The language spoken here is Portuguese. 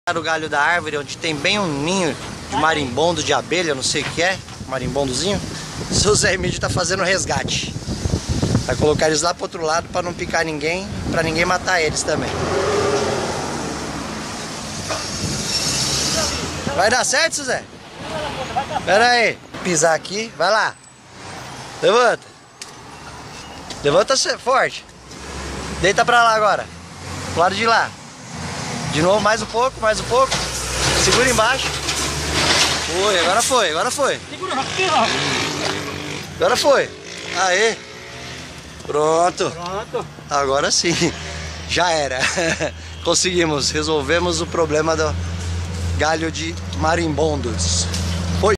O galho da árvore, onde tem bem um ninho de marimbondo de abelha, não sei o que é, marimbondozinho. O seu Zé Emílio tá fazendo resgate. Vai colocar eles lá pro outro lado pra não picar ninguém, pra ninguém matar eles também. Vai dar certo, seu Zé? Pera aí, pisar aqui, vai lá. Levanta. Levanta forte. Deita pra lá agora. Pro lado de lá. De novo, mais um pouco, mais um pouco. Segura embaixo. Foi, agora foi, agora foi. Agora foi. Aê. Pronto. Pronto. Agora sim. Já era. Conseguimos, resolvemos o problema do galho de marimbondos.